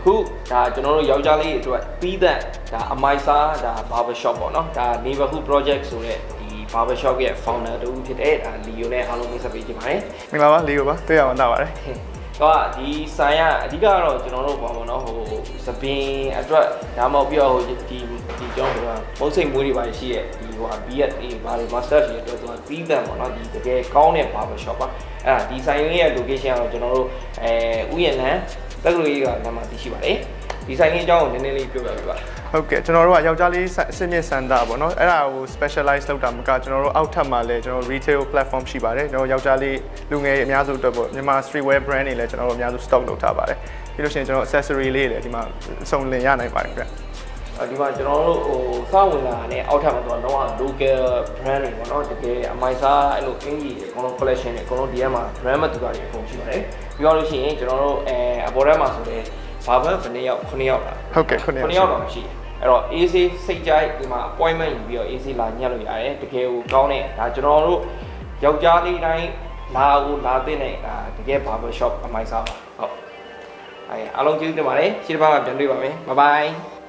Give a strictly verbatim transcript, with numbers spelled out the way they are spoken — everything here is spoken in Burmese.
အခုဒါကျွန်တော်တို့ယောက်ျားလေးတွေအတွက်ပြီးတဲ့ဒါအမိုက်စားဒါ barber shop ပေါ့နော်ဒါ neighborhood project ဆိုတဲ့ဒီ barber shop ရဲ့ founder တူဖြစ်တဲ့ဒါ Leo နဲ့အားလုံးမိတ်ဆက်ပေးကြပါတယ်မင်္ဂလာပါ Leo ပါတွေ့ရမှာတာပါတယ်တော့ဒီဆိုင်ကအဓိကတော့ကျွန်တော်တို့ပေါ့ပေါ့နော်ဟိုစပင်အတွက်ဒါမှမဟုတ်ပြီးတော့ဟိုဒီဒီကျွန်တော်တို့မုတ်စိတ်မွေးတွေပါရှိရဲ့ဒီဟို B S A ဘာတွေ master ရှိတဲ့အတွက်သူကပြီးတဲ့ပေါ့နော်ဒီတကယ်ကောင်းတဲ့ barber shop ပါအဲ့ဒါဒီဆိုင်ရဲ့ location ကတော့ကျွန်တော်တို့အဲဥယျာဉ်လမ်းတက္ကသိုလ်ကြီးကနာမသိရှိပါတယ်ဒီဆိုင်ကြီးအကြောင်းကိုနည်းနည်းလေးပြောပြပေးပါဟုတ်ကဲ့ကျွန်တော်တို့ကယောက်ျားလေးအစစ်မြစ်စန်တာပေါ့နော်အဲ့ဒါကို specialize လုပ်တာမကကျွန်တော်တို့အောက်ထပ်မှာလည်းကျွန်တော် retail platform ရှိပါတယ်ကျွန်တော်ယောက်ျားလေးလူငယ်အများစုအတွက်ပေါ့မြန်မာ streetwear brand တွေလည်းကျွန်တော်တို့အများစု stock လုပ်ထားပါတယ်ပြီးလို့ရှိရင်ကျွန်တော် accessory လေးတွေလည်းဒီမှာစုံလင်ရနိုင်ပါတယ်ဗျဒီမှာကျွန်တော်တို့ဟိုစဝင်လာတဲ့အောက်ထပ်မှာတော့တော့ local brand တွေပေါ့နော်တကယ်အမိုင်စားအဲ့လိုအင်ကြီးတွေအကုန်လုံး collection တွေအကုန်လုံးဒီထဲမှာ brand မတူတာတွေအကုန်ရှိပါတယ်ပြီးတော့လို့ရှိရင်ကျွန်တော်တို့အဲအပေါ်ထဲမှာဆိုတဲ့ဘာဘယ်ဘယ်နှစ်ယောက်ခုနှစ်ယောက်လားဟုတ်ကဲ့ခုနှစ်ယောက်ခုနှစ်ယောက်တော့ရှိအဲ့တော့ A C စိတ်ကြိုက်ဒီမှာ appointment ယူပြီးတော့ A C လာညှက်လို့ရတယ်တကယ်ကိုကောင်းတဲ့ဒါကျွန်တော်တို့ယောက်ျားလေးတိုင်းလာကိုလာတဲ့နဲ့ဒါတကယ် barber shop အမိုင်စားပါဟုတ်အဲအားလုံးကျေးဇူးတင်ပါတယ်ရှေ့တစ်ပတ်မှာပြန်တွေ့ပါမယ် bye bye